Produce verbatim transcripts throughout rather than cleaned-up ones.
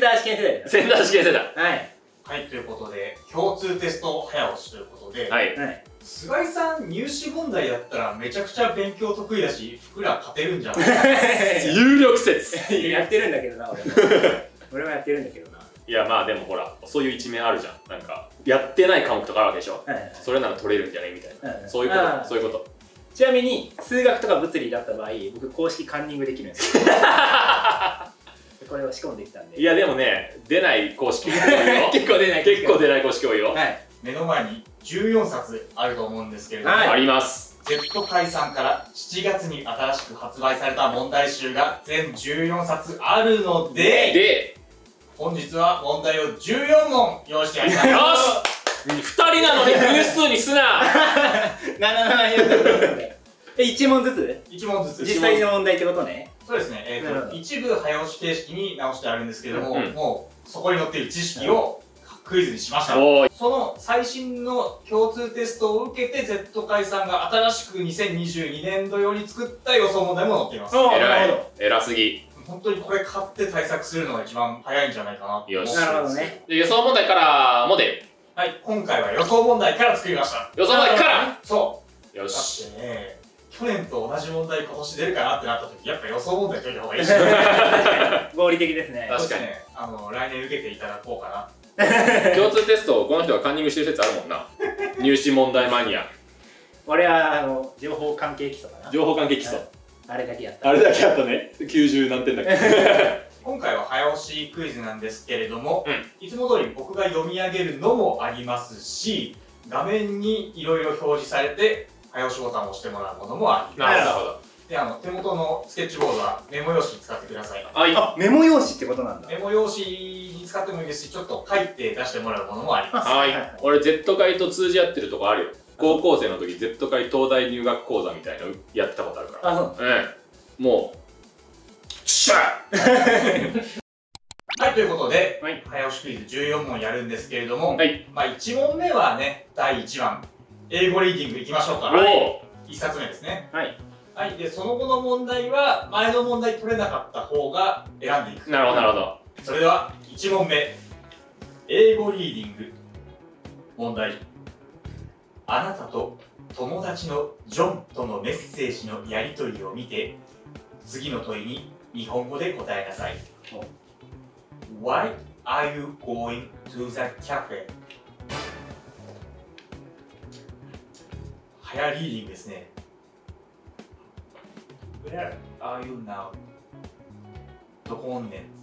ター試験世代だ。 センター試験世代。 はいはい、ということで共通テスト早押しということで、 はい。 菅井さん入試問題やったらめちゃくちゃ勉強得意だし、福良勝てるんじゃない有力説。 やってるんだけどな、俺も。俺もやってるんだけどな。 いや、まあでもほら、そういう一面あるじゃん。なんか、やってない科目とかあるわけでしょ。それなら取れるんじゃないみたいな。そういうこと、そういうこと。 ちなみに、数学とか物理だった場合、僕、公式カンニングできるんですよ。これを仕込んできたんで。 いや、でもね、出ない公式多いよ。 結構出ない。 結構出ない公式多いよ。 目の前にじゅうよんさつあると思うんですけれども、 あります。 Z 会さんからしちがつに新しく発売された問題集が全じゅうよんさつあるので、 で、 本日は問題をじゅうよんもん用意してやります。 よしふたりなのに偶数にすな。 ななななよんえ、いち問ずついち問ずつ実際の問題ってことね。 そうですね、えーと一部早押し形式に直してあるんですけれども、もうそこに載っている知識をクイズにしました。その最新の共通テストを受けて Z 会さんが新しくにせんにじゅうにねんど用に作った予想問題も載っています。 偉い、偉すぎ。 本当にこれ買って対策するのが一番早いんじゃないかなと。 よし、 なるほどね。 予想問題からもで。 はい、今回は予想問題から作りました。 予想問題から。 そうよし。 だってね、去年と同じ問題今年出るかなってなった時、やっぱ予想問題解いた方がいいし。 合理的ですね。 確かに。 あの来年受けていただこうかな。 共通テストをこの人がカンニングしてる説あるもんな。入試問題マニア。 俺はあの情報関係基礎かな。 情報関係基礎。 あれだけやった。 あれだけやったね。きゅうじゅう何点だっけ。 今回は早押しクイズなんですけれども、いつも通り僕が読み上げるのもありますし、画面にいろいろ表示されて早押しボタンを押してもらうものもあります。なるほど。で、あの手元のスケッチボードはメモ用紙使ってください。 あ、メモ用紙ってことなんだ。 メモ用紙に使ってもいいですし、ちょっと書いて出してもらうものもあります。 はい。俺 Z 会と通じ合ってるとこあるよ。高校生の時 Z 会東大入学講座みたいなのやってたことあるから。あ、そう。うん。もうシャーはい、ということで、はい、早押しクイズじゅうよんもんやるんですけれども、はい、まあいち問目はね、だいいちばん、英語リーディングいきましょうか。はい、いっさつめですね。はい。はい、で、その後の問題は、前の問題取れなかった方が選んでいく。なるほど、なるほど。それでは、いち問目、英語リーディング、問題。あなたと友達のジョンとのメッセージのやり取りを見て、次の問いに日本語で答えなさい。Why are you going to the cafe? 早リーディングですね。Where are you now? どこおんねん。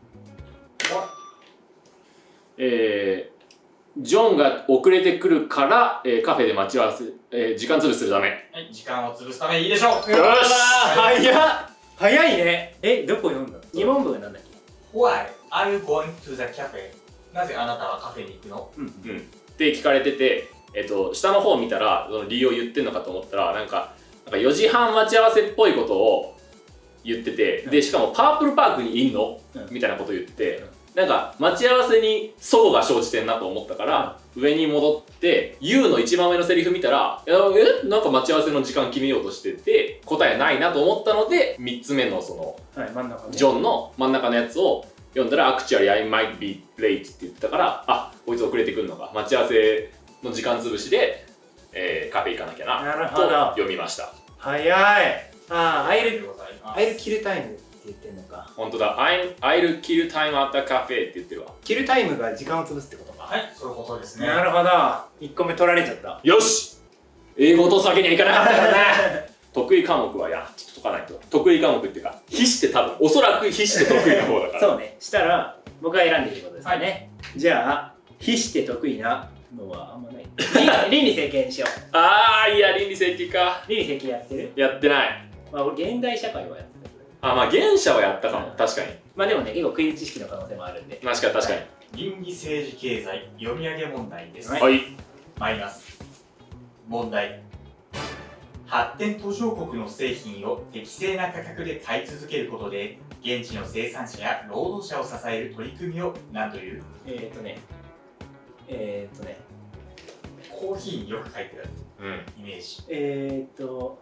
えー、ジョンが遅れてくるから、えー、カフェで待ち合わせ、えー、時間潰しするため。 はい、時間を潰すためいいでしょう。よし、 早っ早いね。え、どこ読んだ？に問目はなんだっけ？ Why are you going to the cafe? なぜあなたはカフェに行くの？ うん。うん。って聞かれてて、えっと、下の方を見たら、その理由を言ってんのかと思ったら、なんか、なんかよじはん待ち合わせっぽいことを言ってて、で、しかもパープルパークにいんの？みたいなことを言ってて、なんか待ち合わせに齟齬が生じてんなと思ったから、上に戻って ユー の一番上のセリフ見たら、えなんか待ち合わせの時間決めようとしてて答えないなと思ったので、みっつめのその、はい、真ん中ね、ジョンの真ん中のやつを読んだら Actually I might be late って言ってたから、あ、こいつ遅れてくるのか、待ち合わせの時間潰しで、えー、カフェ行かなきゃなと読みました。早い。 ああ、I'll kill timeって言ってんのか。 本当だ。I'll, I'll kill time at the cafe って言ってるわ。 キルタイムが時間を潰すってことか。 はい、そういうことですね。 なるほど。いっこめ取られちゃった。 よし、英語を落とすわけにはいかなかったからね。得意科目はや、ちょっと解かないと。得意科目っていうか、筆して多分、おそらく筆して得意な方だから。そうね。したら、僕が選んでいることですよね。じゃあ、筆して得意なのはあんまない。倫理整形にしよう。 あー、いや、倫理整形か。 倫理整形やってる？ やってない。 まあ、俺、現代社会はやってた。 あ、まあ、現社はやったかも。確かに。 まあ、でもね、結構クイズ知識の可能性もあるんで。 確かに、確かに。 倫理政治経済読み上げ問題です。 はい。 参ります。問題。発展途上国の製品を適正な価格で買い続けることで、現地の生産者や労働者を支える取り組みを何という？ えーっとね、えーっとね、 コーヒーによく書いてあるイメージ。 えーっと、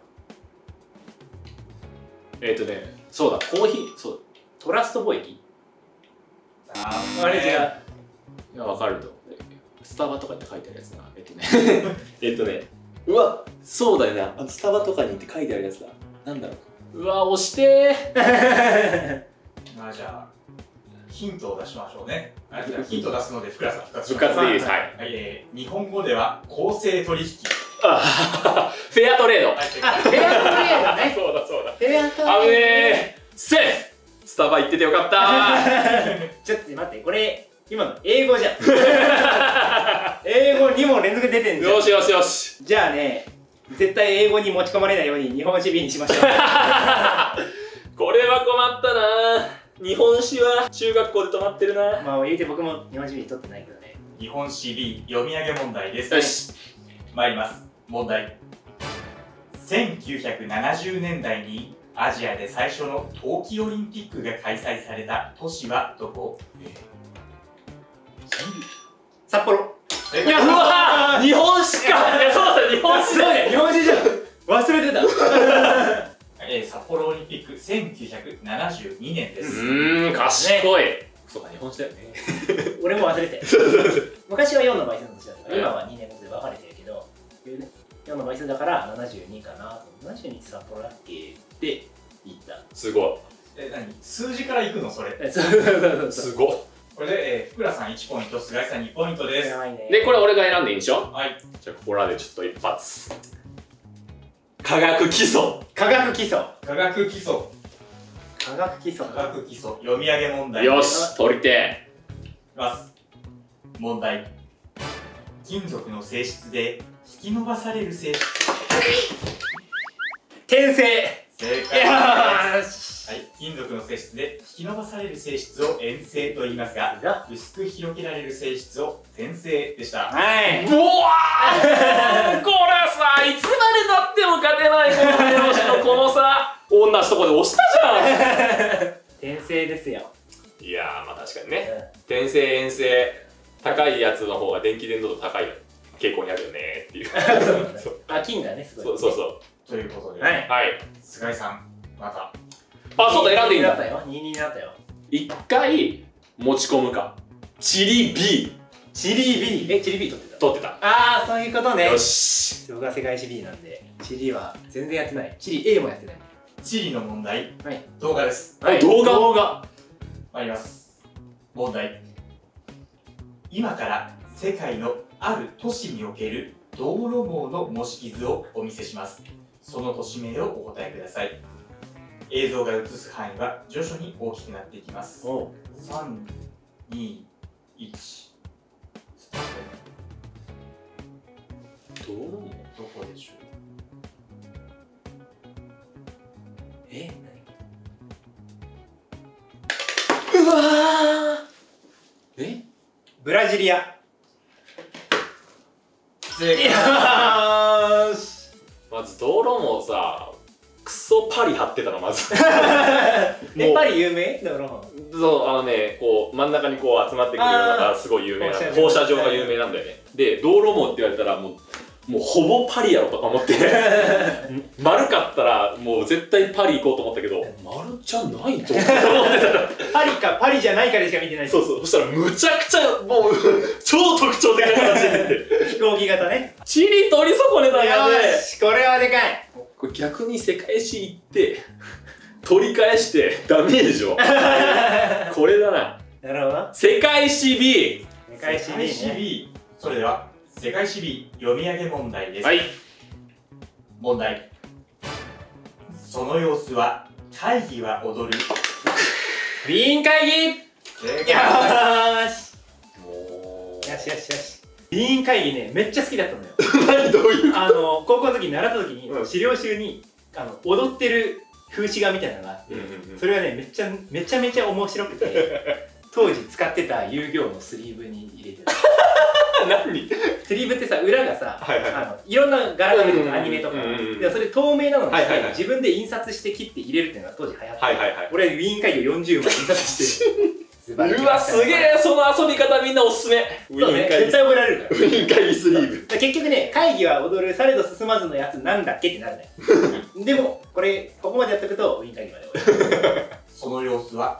えーっとね、そうだ、コーヒー、そうだ。 トラスト貿易？ あれ違う。 いや、わかると。スタバとかって書いてあるやつな。えっとね。えっとね。うわ、そうだよな。あのスタバとかにって書いてあるやつだ。なんだろう。うわ、押してー。 まあじゃあ、ヒントを出しましょうね。はい、じゃあヒント出すので、福良さん復活し復ます。 活でいいです。はい。 はい、えー、日本語では公正取引。 あフェアトレード。 はい、 あ、フェアトレードね。 そうだそうだ。 フェアトレード。 あぶねえ。セーフ。スタバ行っててよかったー。 ちょっと待って、これ今の英語じゃん。英語に問連続出てんじゃん。 よしよしよし。 じゃあね、絶対英語に持ち込まれないように日本史 B にしましょう。 これは困ったなー。日本史は中学校で止まってるな。 まあ言うて僕も日本史 B 取ってないけどね。 日本史 B 読み上げ問題です。 よし。 参ります。問題。せんきゅうひゃくななじゅうねんだいにアジアで最初の冬季オリンピックが開催された都市はどこ？ 札幌。 いや、うわー、日本史か。いや、そうだ、日本史だね。 日本史じゃん。忘れてた。 えー、札幌オリンピックせんきゅうひゃくななじゅうにねんです。 うーん、賢い。そうか、日本史だよね。 俺も忘れて。昔はよんの倍数の年だったから、今はにねんごで分かれてるけど、よんの倍数だからななじゅうにかなと。ななじゅうにって札幌だっけって言った。 すごい。 え、何？数字からいくのそれ？ そうそうそうそう。 すごい。 これで、えー、福良さんいちポイント、菅井さんにポイントです。 で、これ俺が選んでいいんでしょ？ はい。 じゃあ、ここらでちょっと一発。科学基礎。 科学基礎。 科学基礎。 科学基礎。 科学基礎。読み上げ問題。 よし、取りていきます。問題。金属の性質で引き伸ばされる性質。 転生。 正解です。はい、金属の性質で引き伸ばされる性質を円性と言いますが、薄く広げられる性質を転生でした。 はい。 うわーこれさ、いつまでたっても勝てないこの手押しのこのさ、同じとこで押したじゃん。 転生ですよ。 いやー、まあ確かにね。転生、円性、高いやつの方が電気伝導度高い傾向にあるよねっていう。 あ、金がね、すごい。 そうそうそう。 ということで、 はい。 菅井さん、また。 あ、そうだ、選んでいいんだ。 ににになったよ。 一回持ち込むか。チリ B。 チリ B。え、チリ B 取ってた？ 取ってた。 ああ、そういうことね。 よし。 僕は世界史 B なんで、チリは全然やってない。チリ A もやってない。 地理の問題、 はい、 動画です。 はい、動画動画参ります。問題。今から世界のある都市における道路網の模式図をお見せします。その都市名をお答えください。映像が映す範囲は徐々に大きくなっていきます。さん、に、いち、スタート。 道路網どこでしょう？ え？ うわーえ？ ブラジリア。 正解。 ーしまず道路もさ、クソパリ張ってたのまず。 え、パリ有名？道路も。 そう、あのね、こう真ん中にこう集まってくるのがすごい有名なの。放射状が有名なんだよね。で、道路網って言われたらもうもうほぼパリやろとか思って丸かったらもう絶対パリ行こうと思ったけど、丸じゃないと思ってたパリかパリじゃないかでしか見てない。 そうそう、そしたらむちゃくちゃもう超特徴的な形になって飛行機型ね。 チリ取り損ねたんやね。 よし、これはでかい。 これ逆に世界史行って取り返してダメージをこれだな。 なるほど。 世界史 B。 世界史 B ね。 B。 それでは世界史 B 読み上げ問題です。 はい。 問題。その様子は会議は踊る。 ウィーン会議。 正よ解。 ーし。もう。よしよしよし。ウィーン会議ね、めっちゃ好きだったのよ。 何どういう？ あの高校の時に習った時に、 うん、 資料集にあの踊ってる風刺画みたいなのがあって、それがねめっちゃめちゃめちゃ面白くて当時使ってた遊戯王のスリーブに入れてた。 何？ スリーブってさ、裏がさ、はいはい、あのいろんな柄が出てるアニメとか、それ透明なのにして自分で印刷して切って入れるっていうのが当時流行って、俺ウィーン会議をよんじゅうまい印刷してうわ、すげえ、その遊び方みんなおすすめ。 そうね、絶対覚えられるから。 ウィーン会議スリーブ。 結局ね、会議は踊る、されど進まずのやつなんだっけってなるね。でも、これ、ここまでやっとくと、ウィーン会議まで終わる。 その様子は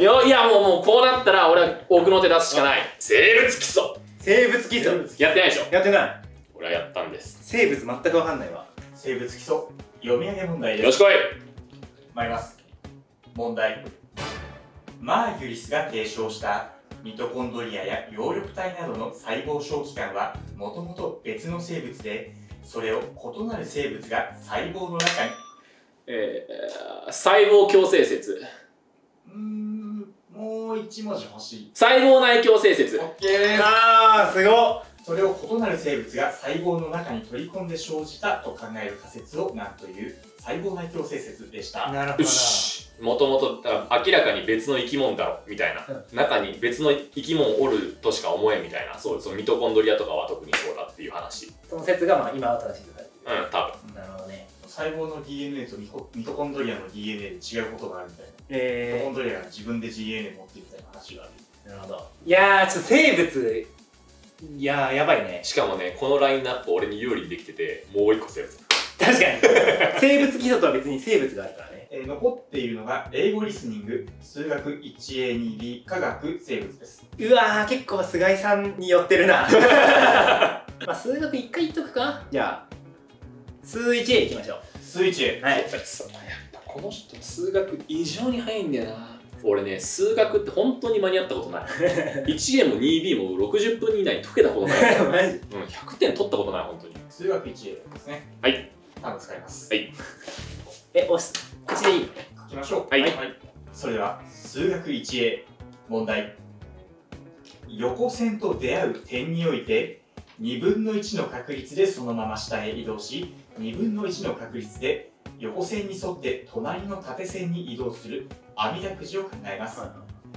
いやいや、もうもうこうなったら俺は奥の手出すしかない。生物基礎。 生物基礎やってないでしょ。 やってない。 俺はやったんです。 生物全く分かんないわ。 生物基礎読み上げ問題です。 よしこい。 参ります。問題。マーギュリスが提唱したミトコンドリアや葉緑体などの細胞小器官はもともと別の生物で、それを異なる生物が細胞の中に、 えー、細胞共生説。 うーん、もう一文字欲しい。 細胞内共生説。 OK です。 あー、すごっ。 それを異なる生物が細胞の中に取り込んで生じたと考える仮説を何という細胞内共生説でした。 なるほど。 もともと明らかに別の生き物だろみたいな、うん、中に別の生き物おるとしか思えんみたいな、そうそのミトコンドリアとかは特にそうだっていう話。 その説がまあ今は正しいとされている。 うん、多分。 なるほどね。 細胞の ディーエヌエー とミトミトコンドリアの ディーエヌエー で違うことがあるみたいな。 えー、 ミトコンドリアが自分で ディーエヌエー 持ってるみたいな話がある。 なるほど。いやー、ちょっと生物、いやー、やばいね。 しかもね、このラインナップ俺に有利にできてて、もう一個生物。 確かに。生物基礎とは別に生物があるからね。 えー、残っているのが英語リスニング、数学 いちエーにビー、科学、生物です。 うわー、結構菅井さんに寄ってるな。まあ数学一回言っとくか。じゃあ数 いちエー いきましょう。 数 いちエー。 はい。 やっぱこの人数学異常に早いんだよな。俺ね、数学って本当に間に合ったことない。いちエー も にビー もろくじゅっぷん以内に解けたことない。 マジ？ うん、ひゃくてん取ったことない、本当に。 数学 いちエー ですね。 はい。 多分使います。 はい。 え、押す。口でいい？ 書きましょう。 はい。はい、 それでは、数学 いちエー 問題。横線と出会う点において、にぶんのいちの確率でそのまま下へ移動し、にぶんのいちの確率で横線に沿って隣の縦線に移動する阿弥陀くじを考えます。はい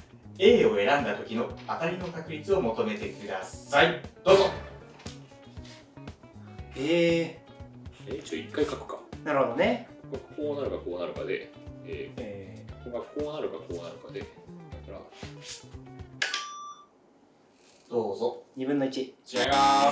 、A を選んだ時の当たりの確率を求めてください。どうぞ。 えー、 えちょ一回書くか。 なるほどね。 こうなるかこうなるかで、えーえー、ここがこうなるかこうなるかで、だからどうぞ。 にぶんのいち。 違います。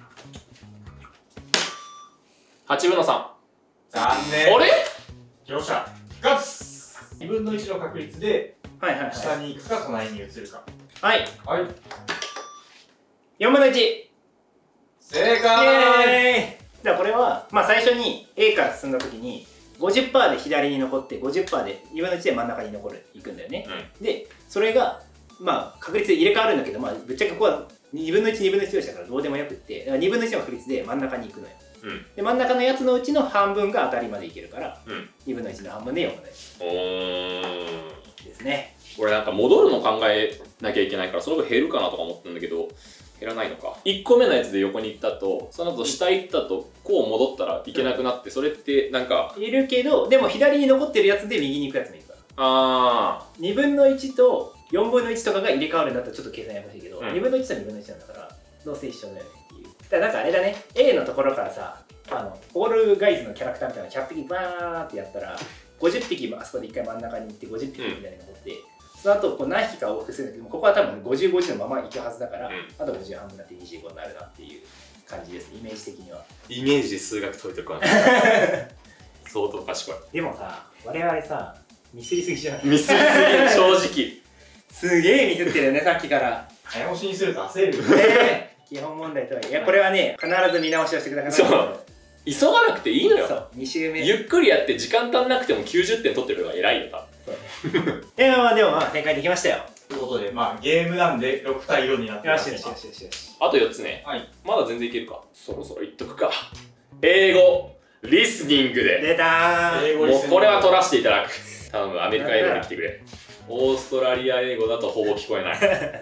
はちぶんのさん。 残念。 あれ？ 両者復活。にぶんのいちの確率で下に行くか隣に移るか。 はい。 はい。 よんぶんのいち。 正解。 じゃあこれは、まあ最初に A から進んだ時に ごじゅっパーセント で左に残って ごじゅっパーセント でにぶんのいちで真ん中に残る、いくんだよね。うん、で、それが、まあ確率で入れ替わるんだけど、まあぶっちゃけここはにぶんのいち、にぶんのいち同士だからどうでもよくって、だからにぶんのいちの確率で真ん中に行くのよ。うん、で真ん中のやつのうちの半分が当たりまでいけるから、うん、にぶんのいちの半分でよんぶんのいち。おー。ですね。 これなんか戻るの考えなきゃいけないからその分減るかなとか思ったんだけど、減らないのか。いっこめのやつで横に行ったと、その後下行ったとこう戻ったらいけなくなって、それってなんかいるけど、でも左に残ってるやつで右に行くやつもいるから。ああ。にぶんのいちとよんぶんのいちとかが入れ替わるんだったらちょっと計算ややこしいけど、うん、にぶんのいちとにぶんのいちなんだからどうせ一緒だよねっていう。だからなんかあれだね、 A のところからさ、あのオールガイズのキャラクターみたいなひゃっぴきバーってやったらごじゅっぴきあそこで一回真ん中に行ってごじゅっぴきみたいに残って、うん、その後こう何匹か往復するんだけど、ここは多分ごじゅう、ごじゅうのまま行くはずだから、うん、あとごじゅう半分になってにじゅうごになるなっていう感じですね、イメージ的には。 イメージで数学解いてるから相当賢い。 でもさ、我々さ、ミスりすぎじゃない？ ミスりすぎ、正直すげえミスってるよね、さっきから。 早押しにすると焦るよね。基本問題とはいえ、いやこれはね、必ず見直しをしてください。 そう、急がなくていいのよ。そう、 に週目ゆっくりやって時間足んなくてもきゅうじゅってん取ってるのが偉いよ、多分。 いや、まあでもまあ正解できましたよ。 ということで、まあゲームなんでろくたいよんになってます。 よしよしよしよし。 あとよっつね。 はい。 まだ全然いけるか。そろそろいっとくか。英語リスニングで。 出たー。 もうこれは取らせていただく。頼む、アメリカ英語に来てくれ。オーストラリア英語だとほぼ聞こえない。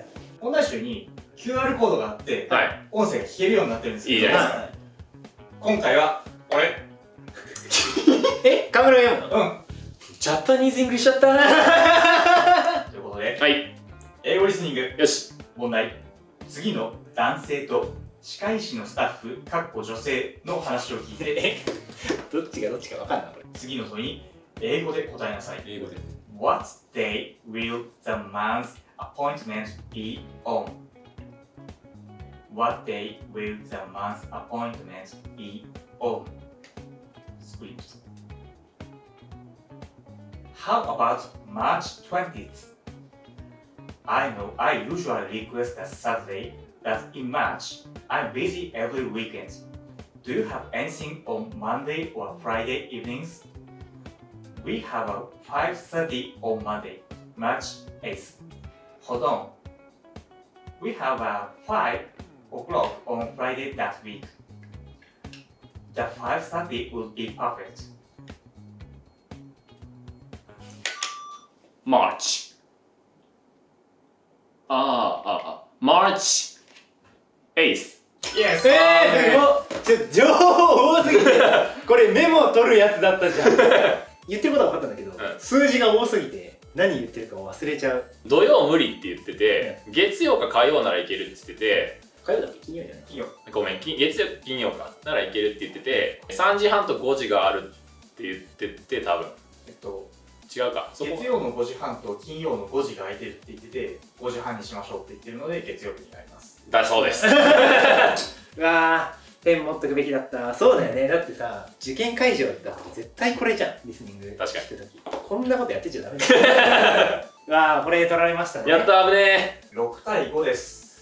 問題集に キューアール コードがあって、はい、音声が聞けるようになってるんですけど、 いいじゃないですか。 今回は俺え、カメラ読むの？ うん。 ジャパニーズイングリッシュだったということで、 はい、 英語リスニング。 よし。 問題。次の男性と歯科医師のスタッフかっこ女性の話を聞いてどっちがどっちか分かんないこれ。 次の問いに英語で答えなさい。 英語で。 What day will the man's appointment be on? What day will the man's appointment be on? Script. How about March twentieth? I know I usually request a Saturday, but in March, I'm busy every weekend. Do you have anything on Monday or Friday evenings? We have a five thirty on Monday, March eighth. Hold on. We have a five o'clock on Friday that week. The five thirty would be perfect. March. ああ、ああ、March eighth。 Yes! えー、すごい。ちょ、情報多すぎてこれメモ取るやつだったじゃん言ってることは分かったんだけど、うん、数字が多すぎて何言ってるか忘れちゃう。 土曜無理って言ってて、うん、月曜か火曜ならいけるって言ってて、 火曜だっけ？金曜じゃない？金曜。 ごめん、月曜、金曜かならいけるって言ってて、さんじはんとごじがあるって言ってて、多分えっと違うか。 月曜のごじはんと金曜のごじが空いてるって言ってて、ごじはんにしましょうって言ってるので月曜日になります。 だそうですうわー、ペン持っとくべきだった。そうだよね。だってさ、受験会場だったら絶対これじゃん、リスニング。 確かに。 こんなことやってちゃダメだうわー、これ取られましたね。 やったー、危ねー。ろくたいごです。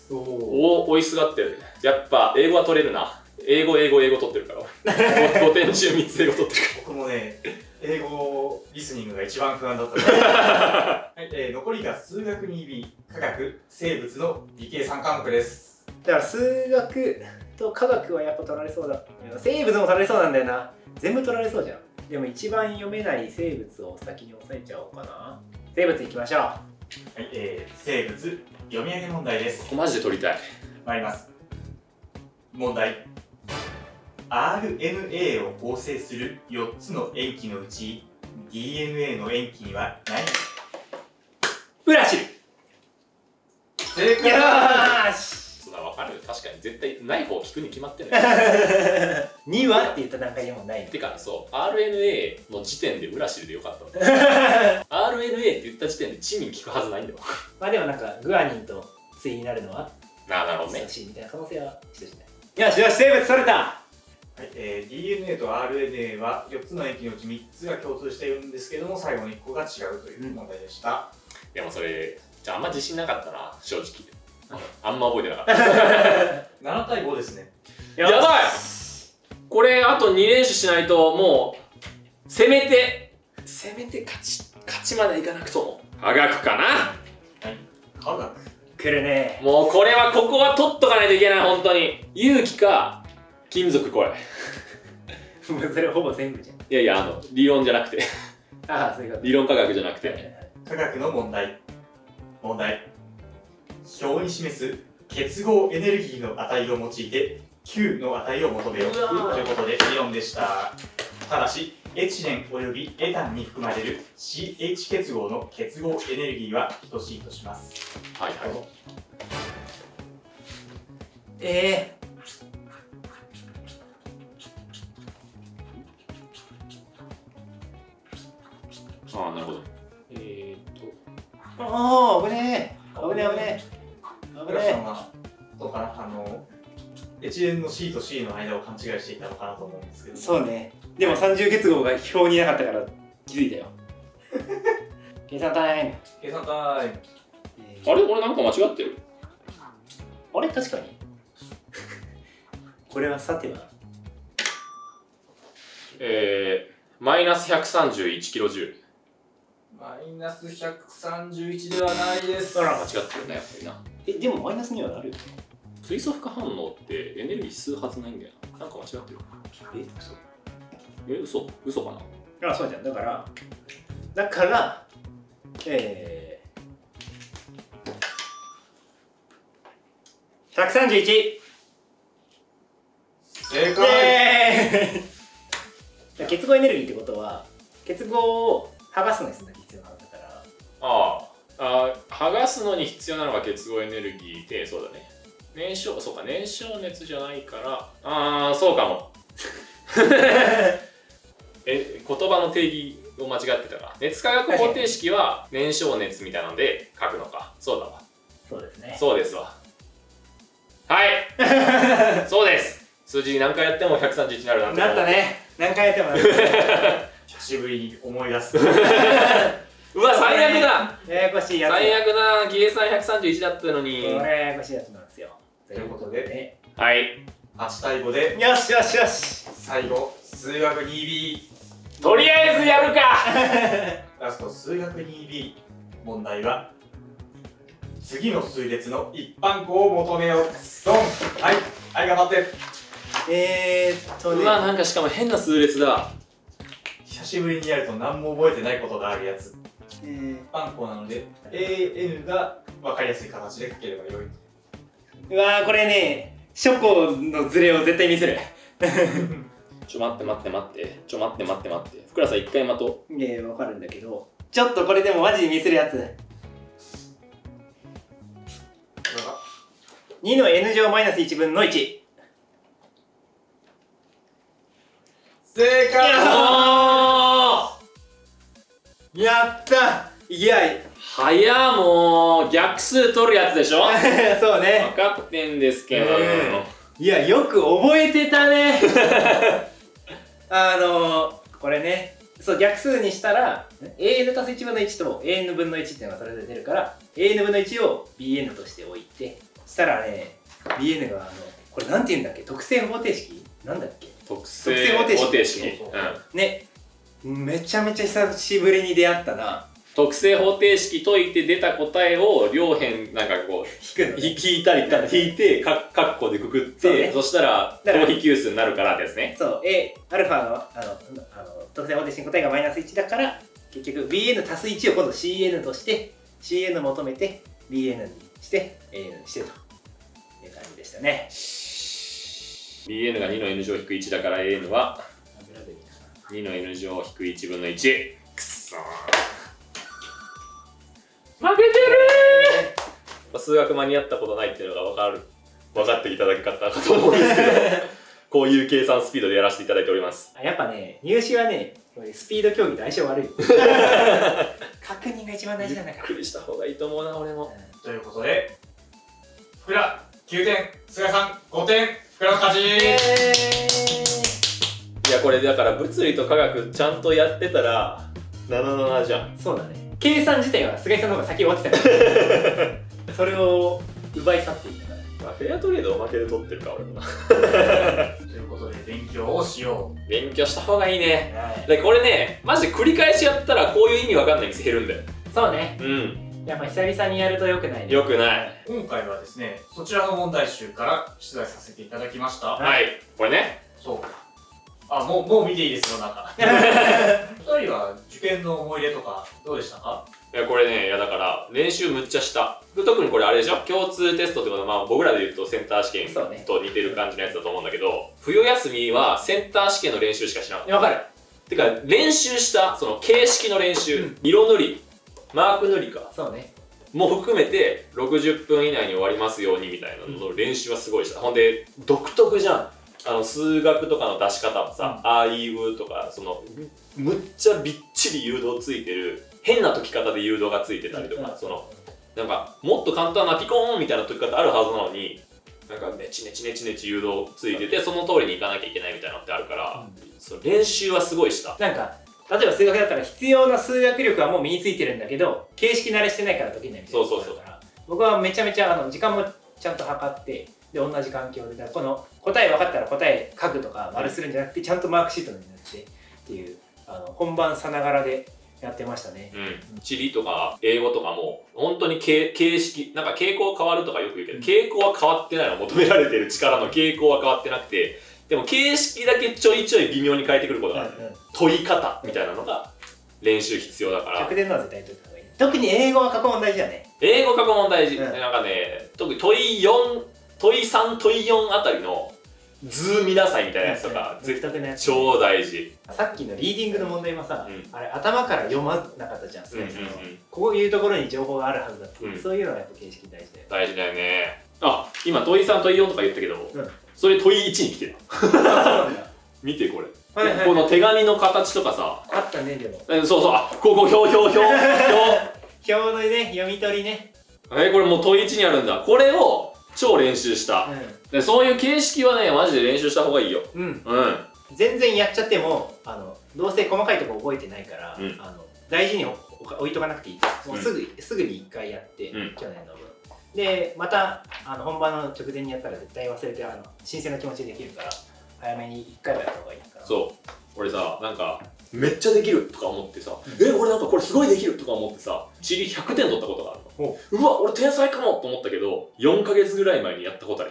おお、追いすがってる。やっぱ英語は取れるな。英語、英語、英語取ってるからごてん中みっつ英語取ってるから僕もね、英語リスニングが一番不安だったはい、えー、残りが数学にび、科学、生物の理系さんかもくです。 だから数学と科学はやっぱ取られそうだ。生物も取られそうなんだよな。全部取られそうじゃん。でも一番読めない生物を先に押さえちゃおうかな。生物いきましょう。はい、えー、生物読み上げ問題です。 ここマジで取りたい。 参ります。問題。アールエヌエー を構成するよっつの塩基のうち ディーエヌエー の塩基には何？ ウラシル。 正解。 よーし。 そんな分かる。確かに絶対ない方聞くに決まってるにはって言った段階でもない。 てかそう アールエヌエー の時点でウラシルでよかったアールエヌエー って言った時点でチミン聞くはずないんだよまあでもなんかグアニンと対になるのはなるほどね。 等しいみたいな可能性は等しない。よしよし、生物取れた。 はい、えー、ディーエヌエー と アールエヌエー はよっつの塩基のうちみっつが共通しているんですけども、最後のいっこが違うという問題でした。 うん、でもそれじゃああんま自信なかったな、正直あんま覚えてなかったななたいごですね。 やばい。これあとに連手しないともうせめてせめて勝ち勝ちまでいかなくとも科学かな。はい、科学来るね。 もうこれはここは取っとかないといけない。本当に勇気か金属これもうそれほぼ全部じゃん。 いやいや、あの理論じゃなくてああ、そういうこと。 理論科学じゃなくて科学の問題。問題。表に示す結合エネルギーの値を用いて Q の値を求めようということで理論でした。ただしエチレンおよびエタンに含まれる シーエイチ 結合の結合エネルギーは等しいとします。 はいはい。 えーああ、なるほど。えー、っと。 ああ、危ねえ。危ねえ、危ねえ。危ねえ。 どうかな、あの、エチレンの C と C の間を勘違いしていたのかなと思うんですけど。 そうね。でもさんじゅう結合が表になかったから気づいたよ。計算タイム。 計算タイム。 えー、あれ俺なんか間違ってる？ あれ確かに。これはさては。 えー、マイナスひゃくさんじゅういちキロジュール。 マイナスひゃくさんじゅういちではないです。 あら、間違ってるね、やっぱりな。 え、でもマイナスにはなるよね。 水素負荷反応ってエネルギー吸うはずないんだよな。なんか間違ってる。 え、嘘。 え、嘘嘘かな。 あ、そうじゃん。だから、だから、えー、ひゃくさんじゅういち。 正解。 結合エネルギーってことは、結合を剥がすのにするのに必要なんだから。 ああ、あ剥がすのに必要なのが結合エネルギーで、そうだね。燃焼、そうか、燃焼熱じゃないから、ああ、そうかも。え、言葉の定義を間違ってたか。熱化学方程式は燃焼熱みたいなので書くのか。そうだわ。 そうですね。 そうですわ。はい。そうです。数字何回やってもひゃくさんじゅういちになるなんて。 なったね。何回やってもなった。 久しぶりに思い出す。 うわ、最最悪だ。 ややこしいやつ。 最悪だ。計算ひゃくさんじゅういちだったのに。 これややこしいやつなんですよ。 ということで、 はい。 はちたいごで、 よしよしよし。 最後、数学 にビー。とりあえずやるか。 ラスト、数学 にビー。問題は、次の数列の一般項を求めよう。ドン。はい。はい、頑張って。 えーっとね。 うわ、なんかしかも変な数列だ。 久しぶりにやると何も覚えてないことがあるやつ。えー、一般項なので、エーエヌ が分かりやすい形で書ければよい。 うわー、これね、初項のズレを絶対見せる。 ちょ待って待って待って。ちょ待って待って待って。ふくらさん一回待とう。いやいや、わかるんだけど。ちょっとこれでもマジで見せるやつ。にの N 乗マイナスいちぶんのいち。 正解。 やったいやいはやもう逆数取るやつでしょ。 そうね、 分かってんですけど、 えー、いやよく覚えてたね。あのー、これね、そう逆数にしたら エーエヌ 足すいちぶんのいちと エーエヌ 分のいちっていうのがそれぞれ出るから エーエヌ 分のいちを ビーエヌ として置いて、したらね ビーエヌ があのこれなんて言うんだっけ、特性方程式なんだっけ、 特性方程式、 うん、ね、めちゃめちゃ久しぶりに出会ったな。 特性方程式解いて出た答えを両辺なんかこう引くの、ね、 引いたり引いてカッコでくくって、 そ,、ね、そしたら等比級数になるからですね。 そう、A、アルファのあのあの特性方程式の答えがマイナスいちだから結局 ビーエヌ 足すいちを今度 シーエヌ として シーエヌ 求めて ビーエヌ にして エーエヌ にしてという感じでしたね。 ビーエヌ がにの N 乗引くいちだから エーエヌ はにの N 乗引くいちぶんのいち。くっそー負けてるー。数学間に合ったことないっていうのが分かる分かっていただけたかと思うんですけどこういう計算スピードでやらせていただいております。 やっぱね、入試はねスピード競技と相性悪い。確認が一番大事なんだから。 ゆっくりした方がいいと思うな俺も、 うん、ということでふくらきゅうてん、菅さんごてん、ふくらの勝ち。イエーイ。いやこれだから物理と科学ちゃんとやってたらななななじゃん。 そうだね、計算自体は菅井さんの方が先終わってたからそれを奪い去っていったから、 まあ、フェアトレードおまけで取ってるか俺もということで勉強をしよう。 勉強した方がいいね、はい、でこれねマジで繰り返しやったらこういう意味わかんない店減るんだよ。 そうね、 うん、 やっぱ久々にやると良くないね。 良くない。 今回はですね、そちらの問題集から出題させていただきました。 はい、これね。 そう。あ、もう、もう見ていいですよ、なんか。ふたりは受験の思い出とかどうでしたか？ いや、これね、いやだから練習むっちゃした。特にこれあれでしょ、共通テストってことは、まあ僕らで言うとセンター試験と似てる感じのやつだと思うんだけど、ね、冬休みはセンター試験の練習しかしなかった。 わかる。 てか、練習した、その形式の練習、うん、色塗り、マーク塗りか。 そうね。 も含めてろくじゅっぷん以内に終わりますようにみたいなのの練習はすごいした。ほんで独特じゃん、あの数学とかの出し方もさ、うん、あいううとかそのむっちゃびっちり誘導ついてる、変な解き方で誘導がついてたりとか、うん、そのなんかもっと簡単なピコーンみたいな解き方あるはずなのに、なんかネチネチネチネチ誘導ついててその通りにいかなきゃいけないみたいなのってあるから、うん、その練習はすごいした。 なんか例えば数学だったら必要な数学力はもう身についてるんだけど形式慣れしてないから解けないみたいな。そうそうそう。僕はめちゃめちゃあの時間もちゃんと測ってで同じ環境でこの答え分かったら答え書くとか丸するんじゃなくてちゃんとマークシートになってっていうあの本番さながらでやってましたね。 うん、地理とか英語とかも本当に形式なんか傾向変わるとかよく言うけど、うん、傾向は変わってないの、求められてる力の傾向は変わってなくて、でも形式だけちょいちょい微妙に変えてくることがある、うんうん、問い方みたいなのが練習必要だから。 逆伝のは絶対解いた方がいい。特に英語は過去問大事だね。 英語過去問大事、うん、なんかね特に問いよん問いさん問いよんあたりの図見なさいみたいなやつとか、 絶対ね超大事。 さっきのリーディングの問題もさ、うん、あれ頭から読まなかったじゃん、うんうんうん、こういうところに情報があるはずだって、うん、そういうのがやっぱ形式大事だよ。 大事だよね。あ、今問いさん問いよんとか言ったけど、うん、それ問いいちに来てる見てこれ、はいはいはい、この手紙の形とかさあったね。でもそうそう、あ、ここ表表表表表のね読み取りね。 え、これもう問いいちにあるんだ。これを超練習した、うん、でそういう形式はねマジで練習した方がいいよ。うん、うん、 全然やっちゃってもあのどうせ細かいとこ覚えてないから、うん、あの大事に覚置いとかなくていい。もうすぐ、うん、すぐにいっかいやって、うん、去年の分でまたあの本番の直前にやったら絶対忘れて、あの新鮮な気持ちでできるから早めにいっかいはやった方がいいから。 そう俺さ、なんかめっちゃできるとか思ってさ、うん、え俺なんかこれすごいできるとか思ってさ、地理ひゃくてん取ったことがあるの。うわ俺天才かもと思ったけど、よんかげつぐらい前にやったことある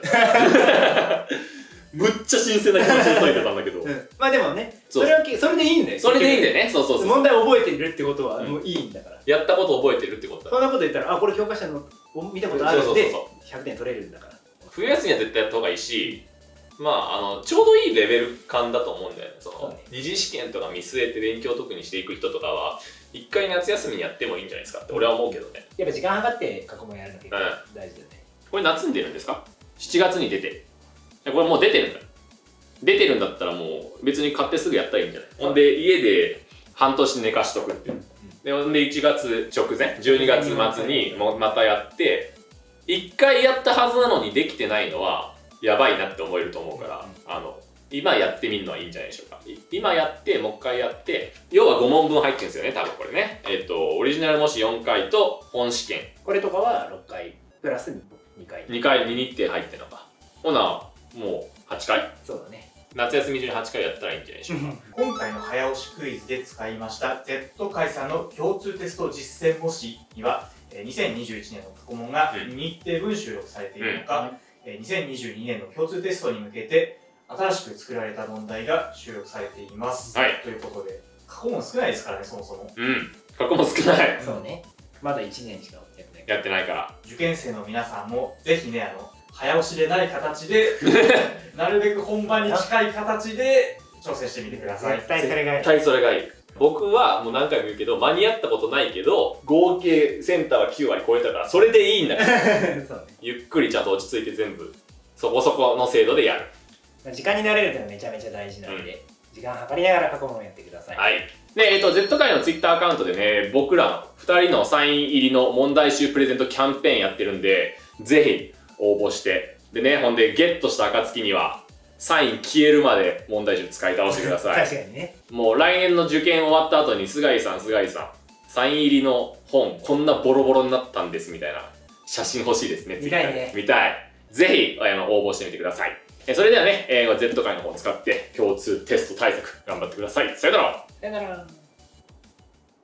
むっちゃ新鮮な気持ちで解いてたんだけど、うん、 まあでもね、それはそれでいいんだよ。 それでいいんだよね。そうそうそう、 問題を覚えてるってことはもういいんだから、うん、 やったこと覚えてるってことだ。 そんなこと言ったら、あこれ教科書の見たことあるんでひゃくてん取れるんだから。 冬休みは絶対やった方がいいし、まあ、あのちょうどいいレベル感だと思うんだよね。そのね、二次試験とか見据えて勉強特にしていく人とかは一回夏休みにやってもいいんじゃないですかって俺は思うけどね。 やっぱ時間計って過去問やるの結構大事だよね、 うん、これ夏に出るんですか？しちがつに出て、これもう出てるんだよ。出てるんだったらもう別に買ってすぐやったらいいんじゃない？ほんで家で半年寝かしとくっていう、うん、でほんでいちがつ直前じゅうにがつまつにもまたやって、いっかいやったはずなのにできてないのはやばいなって思えると思うから、うん、あの今やってみるのはいいんじゃないでしょうか。今やってもう一回やって、要はごもんぶん入ってるんですよね多分これね。えっとオリジナル模試よんかいと本試験、 これとかはろっかいプラスにかいにかいに日程入ってるのか。ほなもうはちかい。 そうだね、 夏休み中にはちかいやったらいいんじゃないでしょうか今回の早押しクイズで使いました Z 会さんの共通テスト実践模試にはにせんにじゅういちねんの過去問が日程分収録されているのか、うん、にせんにじゅうにねんの共通テストに向けて新しく作られた問題が収録されています、はい、ということで過去問少ないですからね、そもそも。 うん過去問少ない。 そうね、まだいちねんしかやってないやってないから。 受験生の皆さんもぜひね、あの早押しでない形でなるべく本番に近い形で挑戦してみてください。 絶対それがいい。 絶対それがいい。僕はもう何回も言うけど間に合ったことないけど合計センターはきゅうわり超えたからそれでいいんだからそう、ね、ゆっくりちゃんと落ち着いて全部そこそこの精度でやる。 時間に慣れるってのはめちゃめちゃ大事なので、うん、時間計りながら過去問をやってください。 はい。で、えっと、Z 会の Twitter アカウントでね、僕らふたりのサイン入りの問題集プレゼントキャンペーンやってるんで、ぜひ応募して、でね、ほんでゲットした暁にはサイン消えるまで問題集使い倒してください。 確かにね。 もう来年の受験終わった後に菅井さん、菅井さん、サイン入りの本こんなボロボロになったんですみたいな写真欲しいですね。 見たいね。 見たい。ぜひあの応募してみてください。それではね、えー、Z 会の方を使って共通テスト対策頑張ってください。さよなら。 さよなら。